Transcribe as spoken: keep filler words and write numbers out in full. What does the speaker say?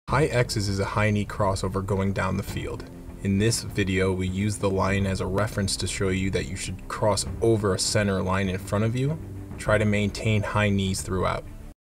High X's is a high knee crossover going down the field. In this video, we use the line as a reference to show you that you should cross over a center line in front of you. Try to maintain high knees throughout.